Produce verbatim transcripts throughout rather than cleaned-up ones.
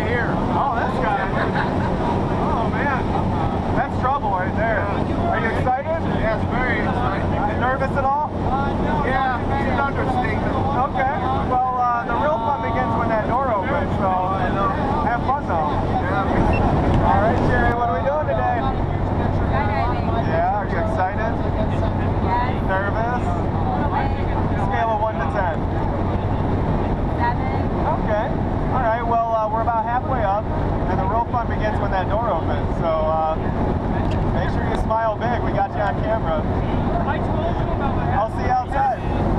right here. Oh, this guy. Oh, man. That's trouble right there. Are you excited? Yes, very excited. Nervous at all? Yeah, it's an understatement. Okay. Well, uh, the real fun begins when that door opens, so have fun though. Yeah. All right, Sherry, what are we doing today? Skydiving. Yeah, are you excited? Yes. Nervous? Scale of one to ten. Seven. Okay. All right, well, uh, we're about halfway up, and the real fun begins when that door opens, so uh, make sure you smile big. We got you on camera. I'll see you outside.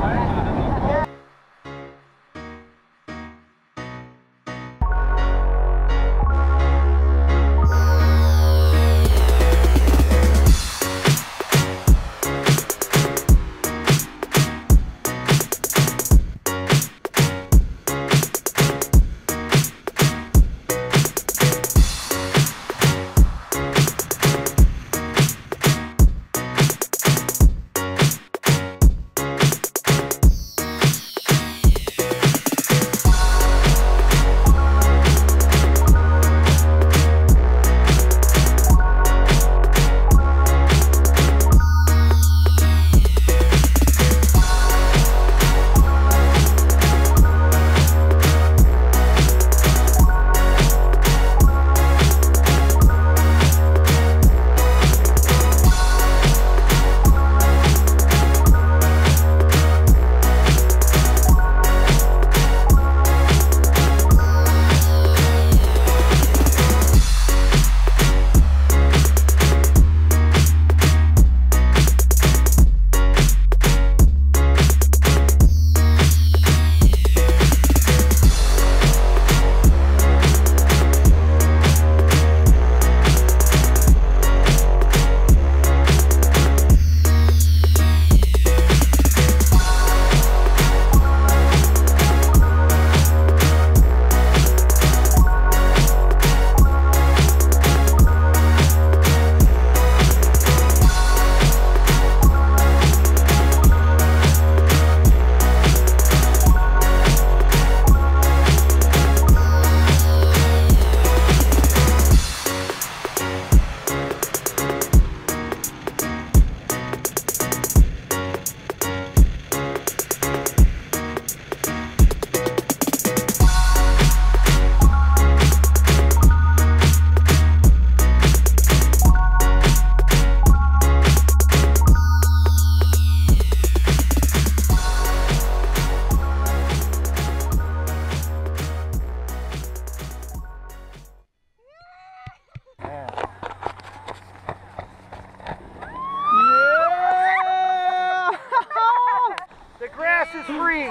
Is free.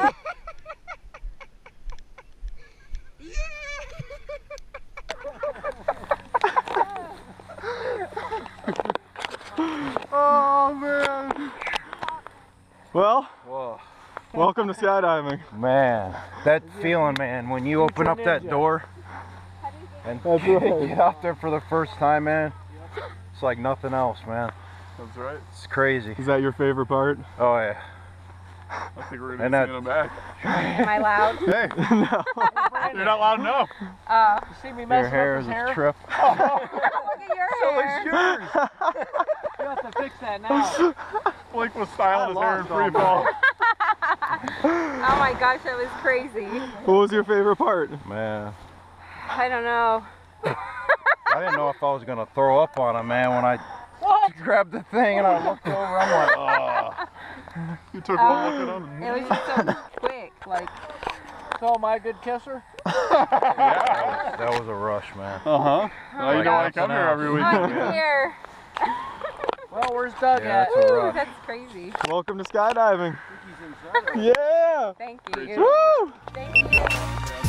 Oh man. Well, whoa. Welcome to skydiving. Man, that feeling, man, when you open up that door and get out there for the first time, man, it's like nothing else, man. That's right. It's crazy. Is that your favorite part? Oh yeah. I think we're gonna be singing them back. Am I loud? Hey, no. You're not loud enough. Uh, you see me messing your hair up is his hair? a trip. Look at your So hair. is yours. You have to fix that now. Blake was styling his hair in free fall. Oh my gosh, that was crazy. What was your favorite part? Man, I don't know. I didn't know if I was gonna throw up on him, man, when I what? grabbed the thing and I looked over. I'm like, oh. You took um, one look at him. It was just so quick, like. So am I a good kisser? Yeah, that was, that was a rush, man. Uh huh. Now you know I come here every weekend. I'm here. Well, where's Doug Yeah, at? that's a Ooh, rush. that's crazy. Welcome to skydiving. Yeah. Thank you. Woo! Thank you.